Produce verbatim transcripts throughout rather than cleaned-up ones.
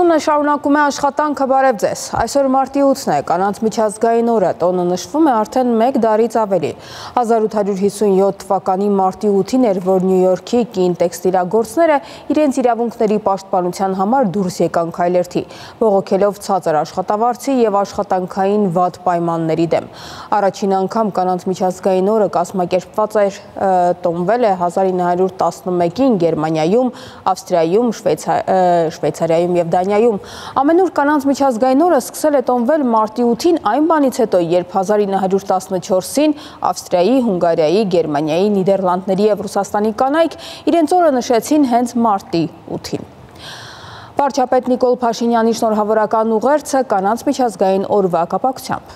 Հանրապետությունը շարունակում է աշխատանքը բարև ձեզ։ Այսօր մարտի ութն է, կանանց միջազգային օրը, տոնը նշվում է արդեն մեկ դարից ավելի։ հազար ութ հարյուր հիսունյոթ թվականի մարտի ութին էր, որ Նյու Յորքի կին տեքստիլագործները իրենց իրավունքների պաշտպանության համար դուրս եկան քայլերթի, բողոքելով ցածր աշխատավարձի եւ աշխատանքային վատ պայմանների դեմ։ Առաջին անգամ կանանց միջազգային օրը կազմակերպված էր տոնվել է հազար ինը հարյուր տասնմեկին Գերմանիայում, Ավստրիայում, Շվեյցարիայում և Դանիայում։ Ամենուր կանանց միջազգային օրը սկսել է տոնվել մարտի ութին այն բանից հետո, երբ հազար ինը հարյուր տասնչորսին Ավստրիայի, Հունգարիայի, Գերմանիայի, Նիդերլանդների և Ռուսաստանի կանայք իրենց օրը նշեցին հենց մարտի ութին։ Վարչապետ Նիկոլ Փաշինյանի շնորհավորական ուղերձը կանանց միջազգային օրվա կապակցությամբ։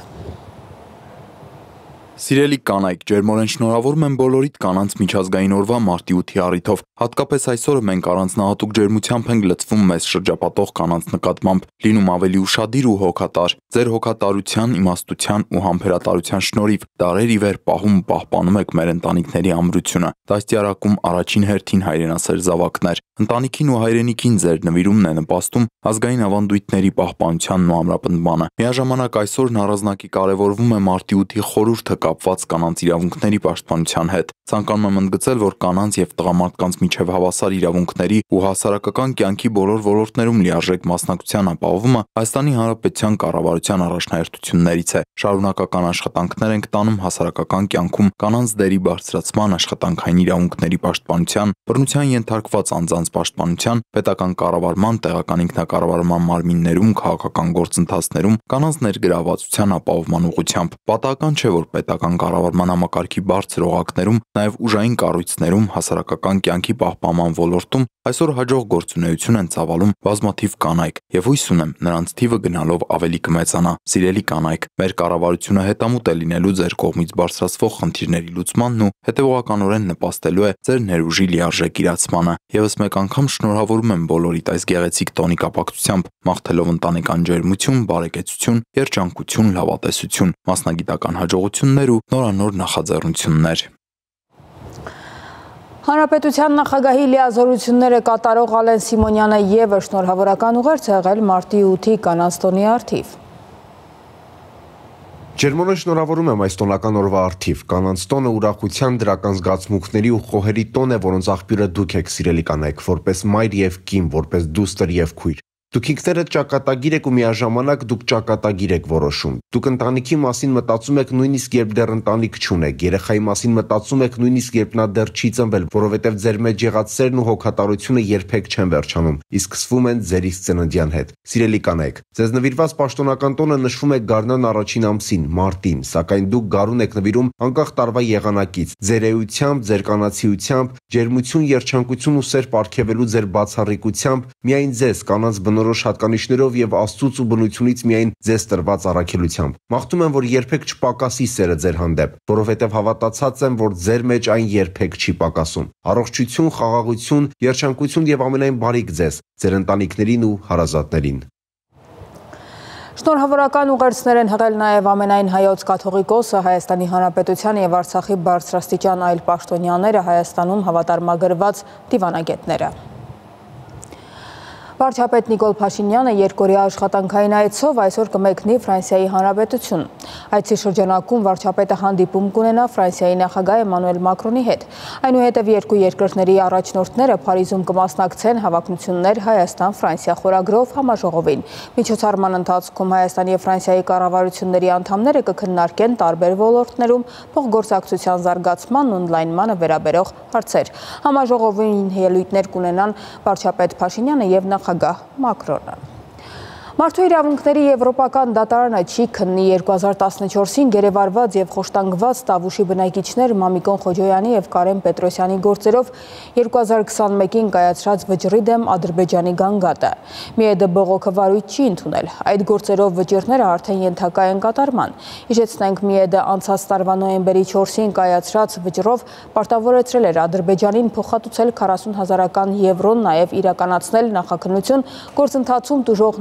Սիրելի կանայք, ջերմորեն շնորհավորում եմ բոլորիդ կանանց միջազգային օրվա մարտի ութի առիթով։ Հատկապես այսօրը մենք առանձնահատուկ ջերմությամբ ենք լցվում մեզ շրջապատող կանանց նկատմամբ, լինում ավելի ուշադիր ու հոգատար։ Ձեր հոգատարության, իմաստության ու համբերատարության շնորհիվ դարեր ի վեր պահում ու պահպանում եք մեր ընտանիքների ամրությունը։ Դաստիարակում առաջին հերթին հայրենասեր զավակներ։ Ընտանիքին ու հայրենիքին ձեր նվիրումն է նպաստում ազգային ավանդույթների պահպանությանն ու ամրապնդմանը։ Միաժամանակ այսօրն առանձնակի կարևորվում է մարտի ութի խորհուրդը կապված կանանց իրավունքների պաշտպանության հետ։ Ցանկանում եմ ընդգծել, որ կանանց եւ տղամարդկանց միջև հավասար իրավունքների ու հասարակական կյանքի բոլոր ոլորտներում լիարժեք մասնակցության ապահովումը Հայաստանի Հանրապետության կառավարության առաջնահերթություններից է։ Շարունակական աշխատանքներ ենք տանում հասարակական կյանքում կանանց դերի բարձրացման, աշխատանքային իրավունքների պաշտպանության, բռնության ենթարկված անձանց պաշտպանության, պետական կառավարման, տեղական ինքնակառավարման մարմիններում, քաղաքական գործընթացներում կանանց ներգրավվածության ապահովման ուղղությամբ։ Պատահական չէ, որ պետական կառավարման համակարգի բարձր օղակներում, նաև ուժային կառույցներում, հասարակական կյանքի պահպանման ոլորտում այսօր հաջող գործունեություն են ծավալում բազմաթիվ կանայք եւ հույս ունեմ նրանց թիվը գնալով ավելի կմեծանա։ Սիրելի կանայք, մեր կառավարությունը հետամուտ է լինելու ձեր կողմից բարձրացվող խնդիրների լուծմանն ու հետեւողականորեն նպաստելու է ձեր ներուժի լիարժեք իրացմանը։ Եվս մեկ անգամ շնորհավորում եմ բոլորիդ այս գեղեցիկ տոնի կապակցությամբ, մաղթելով ընտանեկան ջերմություն, բարեկեցություն, երջանկություն, լավատեսություն, մասնագիտական հաջողություններ ու նորանոր նախաձեռնություններ։ Հանրապետության նախագահի լիազորությունները կատարող Ալեն Սիմոնյանը ևս շնորհավորական ուղերձ է եղել մարտի ութի կանանց տոնի առթիվ։ Ջերմորեն շնորհավորում եմ այս տոնական օրվա առթիվ։ Կանանց տոնը ուրախության, դրական զգացմունքների ու խոհերի տոն է, որոնց աղբյուրը դուք եք, սիրելի կանայք, որպես մայր եւ կին, որպես դուստր եւ քույր։ Դուք ինքներդ ճակատագիր եք ու միաժամանակ դուք ճակատագիր եք որոշում։ Դուք ընտանիքի մասին մտածում եք նույնիսկ երբ դեռ ընտանիք չունեք, երեխայի մասին մտածում եք նույնիսկ երբ նա դեռ չի ծնվել, որովհետև ձեր մեջ եղած սերն ու հոգատարությունը երբեք չեն վերջանում, իսկ սկսվում են ձերից ծննդյան հետ։ Սիրելի կանայք, ձեզ նվիրված պաշտոնական տոնը նշվում է գարնան առաջին ամսին, մարտին, սակայն դուք գարուն եք նվիրում անկախ տարվա եղանակից, ձեր էությամբ, ձեր կանացիությամբ, ջերմություն, երջանկություն ու սեր պարգևելու ձեր բացառիկությամբ, միայն ձեզ կանանց բնորոշ հատկանիշներով եւ Աստծուց ու բնությունից միայն ձեզ տրված առաքելությամբ։ Մաղթում եմ, որ երբեք չպակասի սերը ձեր հանդեպ, որովհետեւ հավատացած եմ, որ ձեր մեջ այն երբեք չի պակասում։ Առողջություն, խաղաղություն, երջանկություն եւ ամենայն բարիք ձեզ, ձեր ընտանիքներին ու հարազատներին։ Շնորհավորական ուղերձներ են հղել նաև ամենայն հայոց կաթողիկոսը, Հայաստանի Հանրապետության եւ Արցախի բարձրաստիճան այլ պաշտոնյաները, Հայաստանում հավատարմագրված դիվանագետները։ Վարչապետ Նիկոլ Փաշինյանը երկօրյա աշխատանքային այցով այսօր կմեկնի Ֆրանսիայի Հանրապետություն։ Այցի շրջանակում վարչապետը հանդիպում կունենա Ֆրանսիայի նախագահ Էմանուել Մակրոնի հետ։ Այնուհետև երկու երկրների առաջնորդները Փարիզում կմասնակցեն հավակնություններ Հայաստան-Ֆրանսիա խորագրով համաժողովին։ Միջոցառման ընթացքում Հայաստանի եւ Ֆրանսիայի կառավարությունների անդամները կքննարկեն տարբեր ոլորտներում փոխգործակցության զարգացման ու օնլայնմանը վերաբերող հարցեր։ Համաժողովին ելույթներ կունենան վարչապետ Փաշինյանը եւ նախագահ Մակրոնը։ Մարդու իրավունքների եվրոպական դատարանը չի քննի երկու հազար տասնչորսին գերեվարված եւ խոշտանգված Տավուշի բնակիչներ Մամիկոն Խոջոյանի եւ Կարեն Պետրոսյանի գործերով երկու հազար քսանմեկին կայացրած վճռի դեմ Ադրբեջանի գանգատը։ Միեդը բողոքը վարույթ չի ընդունել։ Այդ գործերով վճիռները արդեն ենթակա են կատարման։ Իժեցնենք Միեդը անցած տարվա նոյեմբերի չորսին կայացրած վճռով պարտավորեցրել էր Ադրբեջանին փոխհատուցել քառասուն հազարական եվրոն, նաեւ իրականացնել նախաքննություն գործընթացում տուժողների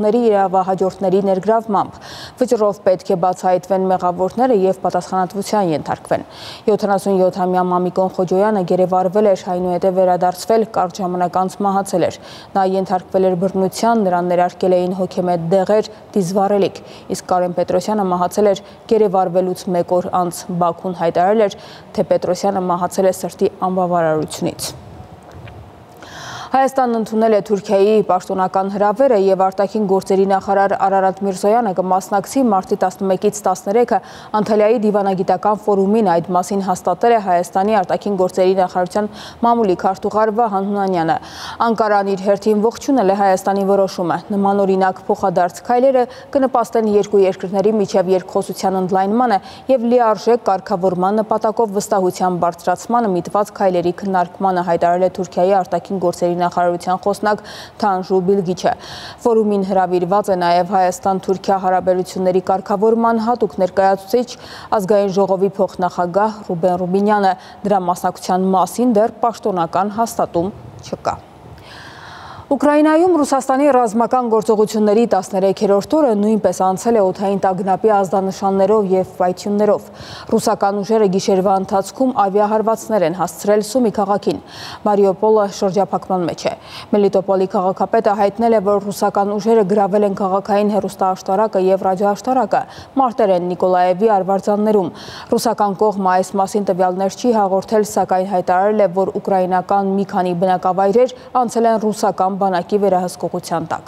իրավահաջորդների ներգրավմամբ։ Վճռով պետք է բացահայտվեն մեղավորները եւ պատասխանատվության ենթարկվեն։ յոթանասունյոթամյա Մամիկոն Խոջոյանը գերեվարվել էր, այնուհետև վերադարձվել, կարճ ժամանակ անց մահացել էր։ Նա ենթարկվել էր բռնության, նրան ներարկել էին հոգեմետ դեղեր, դիզվառելիք, իսկ Կարեն Պետրոսյանը մահացել էր գերեվարվելուց մեկ օր անց։ Բաքուն հայտարարել էր, թե Պետրոսյանը մահացել է սրտի անբավարարությունից։ Հայաստանն ընդունել է Թուրքիայի պաշտոնական հրավերը եւ արտաքին գործերի նախարար Արարատ Միրզոյանը կմասնակցի մարտի տասնմեկից տասներեքը Անտալիայի դիվանագիտական ֆորումին, այդ մասին հաստատել է Հայաստանի արտաքին գործերի նախարարության մամուլի քարտուղար Վահան Հունանյանը։ Անկարան իր հերթին ողջունել է Հայաստանի որոշումը։ Նմանօրինակ փոխադարձ քայլերը կնպաստեն երկու երկրների միջև երկխոսության ընդլայնմանը եւ լիարժեք կարգավորման նպատակով վստահության բարձրացմանը միտված քայլերի քննարկմանը, հայտարարել է Թուրքիայի արտաքին գործերի նախարարության խոսնակ Թանժու Բիլգիչը։ Ֆորումին հրավիրված է նաև Հայաստան-Թուրքիա հարաբերությունների կարգավորման հատուկ ներկայացուցիչ ազգային ժողովի փոխնախագահ Ռուբեն Ռուբինյանը։ Դրա մասնակցության մասին դեռ պաշտոնական հաստատում չկա։ Ուկրաինայում Ռուսաստանի ռազմական գործողությունների տասներեքերորդ օրը նույնպես անցել է օդային տագնապի ազդանշաններով եւ պայթյուններով։ Ռուսական ուժերը գիշերվա ընթացքում ավիահարվածներ են հասցրել Սումի քաղաքին։ Մարիուպոլը շրջափակման մեջ է։ Մելիտոպոլի քաղաքապետը հայտնել է, որ ռուսական ուժերը գրավել են քաղաքային հեռուստաաշտարակը եւ ռադիոաշտարակը Մարտերեն Նիկոլաևի արվարձաններում։ Ռուսական կողմը այս մասին տվյալներ չի հաղորդել, սակայն հայտարարել է, որ ուկրաինական մի քանի բնակավայրեր անցել են ռուսական բանակի վերահսկողության տակ։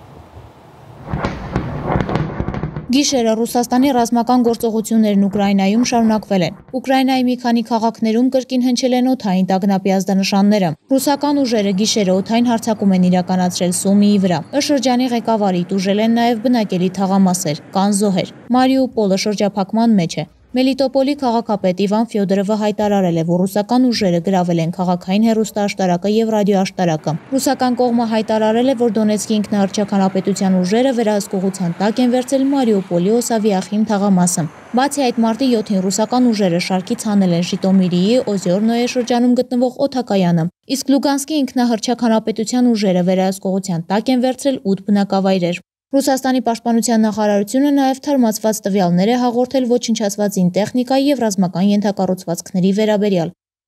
Գիշերը Ռուսաստանի ռազմական գործողություններն Ուկրաինայում շարունակվել են։ Ուկրաինայի մի քանի քաղաքներում կրկին հնչել են օդային տագնապի ազդանշանները։ Ռուսական ուժերը գիշերը օդային հարձակում են իրականացրել Սումիի վրա։ Ըստ շրջանի ղեկավարի տուժել են նաև բնակելի թաղամասեր, կան զոհեր։ Մարիուպոլը շրջափակման մեջ է։ Մելիտոպոլի քաղաքապետ Իվան Ֆյոդորովը հայտարարել է, որ ռուսական ուժերը գրավել են քաղաքային հեռուստաաշտարակը եւ ռադիոաշտարակը։ Ռուսական կողմը հայտարարել է, որ Դոնեցկի ինքնահռչակ հանրապետության ուժերը վերահսկողության տակ են վերցրել Մարիուպոլի Օսավիախիմ թաղամասը։ Բացի այդ, մարտի յոթին ռուսական ուժերը շարքից հանել են Ժիտոմիրիի Օզյորնոյե շրջանում գտնվող օդակայանը, իսկ Լուգանսկի ինքնահռչակ հանրապետության ուժերը վերահսկողության տակ են վերցրել ութ բնակավայրեր։ Ռուսաստանի պաշտպանության նախարարությունը նաև թարմացված տվյալներ է հաղորդել ոչնչացվածին տեխնիկայի եւ ռազմական ենթակառուցվածքների վերաբերյալ։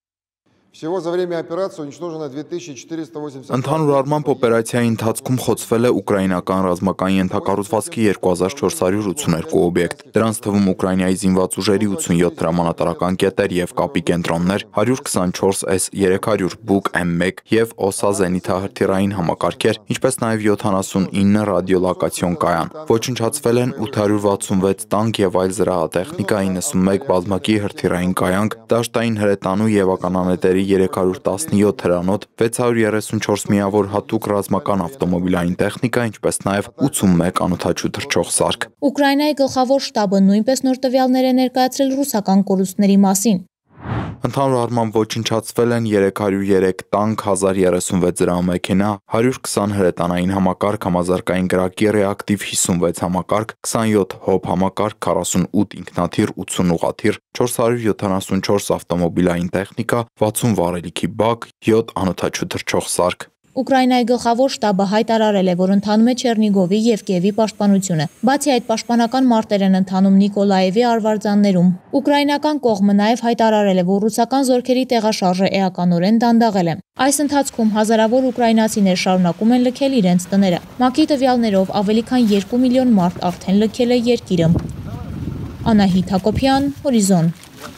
Ընդհանուր առմամբ օպերացիայի ընթացքում խոցվել է ուկրաինական ռազմական ենթակառուցվածքի երկու հազար չորս հարյուր ութսուներկու օբյեկտ։ Դրանց թվում Ուկրաինայի զինված ուժերի ութսունյոթ հրամանատարական կետեր եւ կապի կենտրոններ, հարյուր քսանչորս էս երեք հարյուր Բուկ էմ մեկ եւ Օսա զենիթահրթիռային համակարգեր, ինչպես նաեւ յոթանասունինը ռադիոլոկացիոն կայան։ Ոչնչացվել են ութ հարյուր վաթսունվեց տանկ եւ այլ զրահատեխնիկա, իննսունմեկ բազմակի հրթիռային կայանք, դաշտային հրետանու եւ ականանետերի երեք հարյուր տասնյոթ հրանոթ, վեց հարյուր երեսունչորս միավոր հատուկ ռազմական ավտոմոբիլային տեխնիկա, ինչպես նաև ութսունմեկ անօդաչու թռչող սարք։ Ուկրաինայի գլխավոր շտաբը նույնպես նոր տվյալներ է ներկայացրել ռուսական կորուստների մասին։ Ընդհանուր առմամբ ոչնչացվել են երեք հարյուր երեք տանկ, հազար երեսունվեց զրահամեքենա, հարյուր քսան հրետանային համակարգ, համազարգային կրակի ռեակտիվ հիսունվեց համակարգ, քսանյոթ հոբ համակարգ, քառասունութ ինքնաթիռ, ութսուն ուղղաթիռ, չորս հարյուր յոթանասունչորս ավտոմոբիլային տեխնիկա, վաթսուն վառելիքի բակ, յոթ անօդաչու թռչող սարք։ Ուկրաինայի գլխավոր շտաբը հայտարարել է, որ ընթանում է Չեռնիգովի եւ Կիևի պաշտպանությունը։ Բացի այդ, պաշտպանական մարտեր են ընթանում Նիկոլաևի արվարձաններում։ Ուկրաինական կողմը նաեւ հայտարարել է, որ ռուսական զորքերի տեղաշարժը էականորեն դանդաղել է։ Այս ընթացքում հազարավոր ուկրաինացիներ շարունակում են լքել իրենց տները։ ՄԱԿ-ի տվյալներով ավելի քան երկու միլիոն մարդ արդեն լքել է երկիրը։ Անահիտ Հակոբյան, Հորիզոն։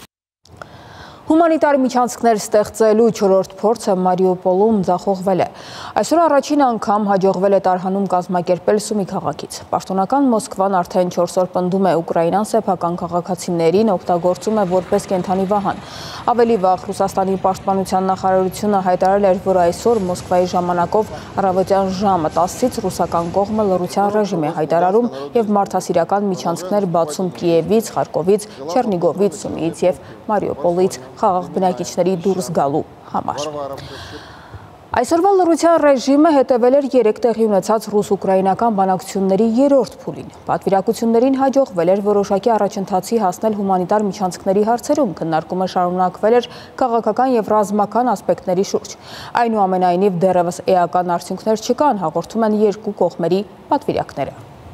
Հումանիտար միջանցքներ ստեղծելու չորրորդ փորձը Մարիուպոլում ձախողվել է։ Այսօր առաջին անգամ հաջողվել է տարհանում կազմակերպել Սումի քաղաքից։ Պաշտոնական Մոսկվան արդեն չորս օր պնդում է ուկրաինան սեփական քաղաքացիներին օգտագործում է որպես կենդանի վահան։ Ավելի վաղ Ռուսաստանի պաշտպանության նախարարությունը հայտարարել էր, որ այսօր Մոսկվայի ժամանակով առավոտյան ժամը տասից ռուսական կողմը լռության ռեժիմ է հայտարարում եւ մարդասիրական միջանցքներ բացում Կիևից, Խարկովից, Չեռնիգովից, Սումիից եւ Մարիուպոլից խաղաղ բնակիչների դուրս գալու համար։ Այսօրվա լռության ռեժիմը հետևել էր երեք տեղի ունեցած ռուս-ուկրաինական բանակցությունների երրորդ փուլին։ Պատվիրակություններին հաջողվել էր որոշակի առաջընթացի հասնել հումանիտար միջանցքների հարցերում, քննարկումը շարունակվել էր քաղաքական եւ ռազմական ասպեկտների շուրջ։ Այնուամենայնիվ դեռևս էական արդյունքներ չկան, հաղորդում են երկու կողմերի պատվիրակները։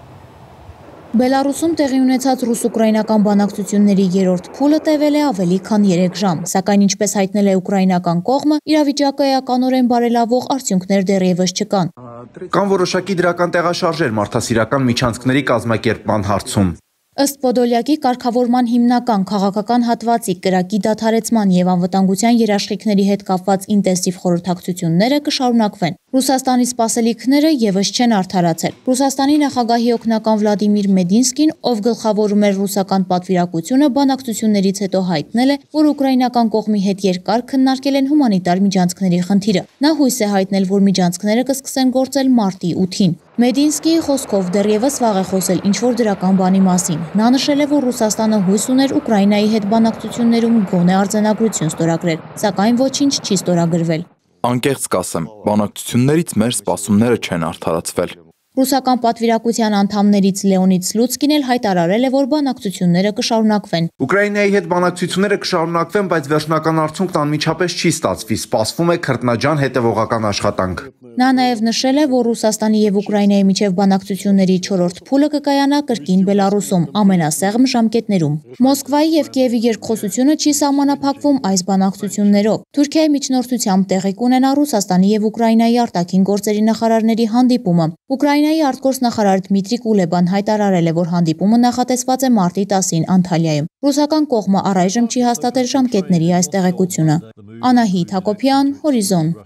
Բելարուսում տեղի ունեցած ռուս-ուկրաինական բանակցությունների երրորդ փուլը տևել է ավելի քան երեք ժամ, սակայն ինչպես հայտնել է ուկրաինական կողմը, իրավիճակը էականորեն բարելավող արդյունքներ դեռևս չկան։ Կան որոշակի դրական տեղաշարժեր մարդասիրական միջանցքների կազմակերպման հարցում։ Ըստ Պոդոլյակի կարգավորման հիմնական քաղաքական հատվածի կրակի դադարեցման եւ անվտանգության երաշխիքների հետ կապված ինտենսիվ խորհրդակցությունները կշարունակվեն։ Ռուսաստանի սպասելիքները եւս չեն արդարացել։ Ռուսաստանի նախագահի օգնական Վլադիմիր Մեդինսկին, ով գլխավորում էր ռուսական պատվիրակությունը, բանակցություններից հետո հայտնել է, որ ուկրաինական կողմի հետ երկար քննարկել են հումանիտար միջանցքների խնդիրը։ Նա հույս է հայտնել, որ միջանցքները կսկսեն գործել մարտի ութին։ Մեդինսկիի խոսքով դեռևս վաղ է խոսել ինչ-որ դրական բանի մասին։ Նա նշել է, որ Ռուսաստանը հույս ուներ Ուկրաինայի հետ բանակցություններում գոնե արձանագրություն ստորագրել, սակայն ոչինչ չի ստորագրվել։ Անկեղծ կասեմ, բանակցություններից մեր սպասումները չեն արդարացվել։ Ռուսական պատվիրակության անդամներից Լեոնիդ Սլուցկին էլ հայտարարել է, որ բանակցությունները կշարունակվեն։ Ուկրաինայի հետ բանակցությունները կշարունակվեն, բայց վերջնական արդյունքն անմիջապես չի ստացվի, սպասվում է քրտնաջան հետևողական աշխատանք։ Նա նաև նշել է, որ Ռուսաստանի եւ Ուկրաինայի միջև բանակցությունների չորրորդ փուլը կկայանա կրկին Բելարուսում, ամենասեղմ ժամկետներում։ Մոսկվայի եւ Կիևի երկխոսությունը չի սահմանափակվում այս բանակցություններով։ Թուրքիայի միջնորդությամբ տեղի կունենա Ռուսաստանի եւ Ուկրաինայի արտաքին գործերի նախարարների հանդիպումը։ Ուկրաինայի արտգործնախարար Դմիտրի Կուլեբան հայտարարել է, որ հանդիպումը նախատեսված է մարտի տասին Անտալիայում։ Ռուսական կողմը առայժմ չի հաստատել ժամկետների այս տեղեկությունը։ Անահիտ Հակոբյան, Հորիզոն։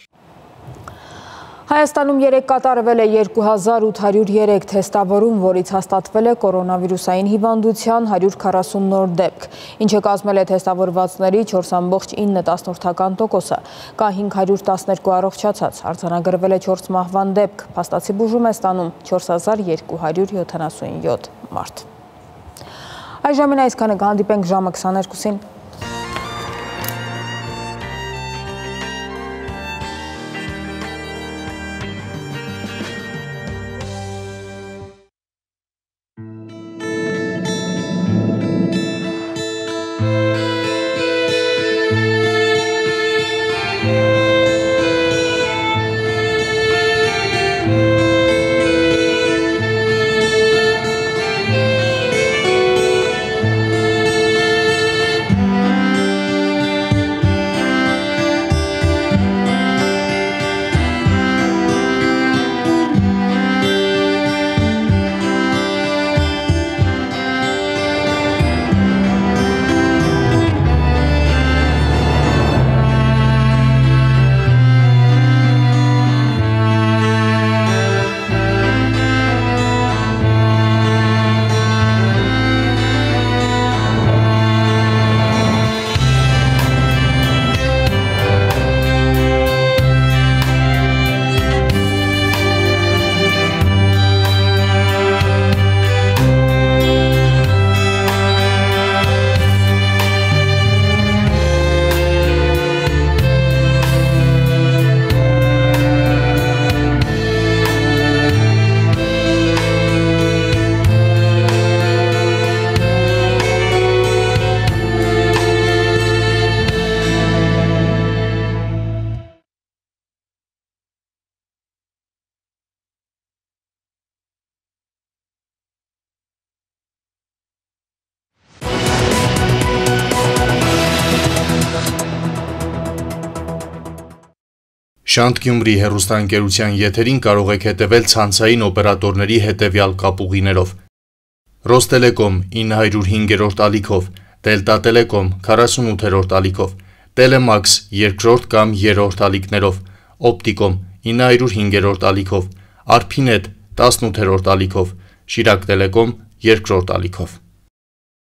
Հայաստանում երեկ կատարվել է երկու հազար ութ հարյուր երեք թեստավորում, որից հաստատվել է կորոնավիրուսային հիվանդության հարյուր քառասուն նոր դեպք, ինչը կազմել է թեստավորվածների չորս բացարձակ ինը տոկոսը, կա հինգ հարյուր տասներկու առողջացած, արձանագրվել է չորս մահվան դեպք, փաստացի բուժում է ստանում չորս հազար երկու հարյուր յոթանասունյոթ մարդ։ Այժմին այսքանը, կհանդիպենք ժամը քսաներկուսին։ Շանթ Գյումրի հեռուստաընկերության եթերին կարող եք հետևել ցանցային օպերատորների հետևյալ կապուղիներով. Ռոստելեկոմ ինը հարյուր հինգերորդ ալիքով, Դելտա Տելեկոմ քառասունութերորդ ալիքով, Տելեմաքս երկրորդ կամ երրորդ ալիքներով, Օպտիկոմ ինը հարյուր հինգերորդ ալիքով, Արփինետ տասնութերորդ ալիքով, Շիրակ Տելեկոմ երկրորդ ալիքով։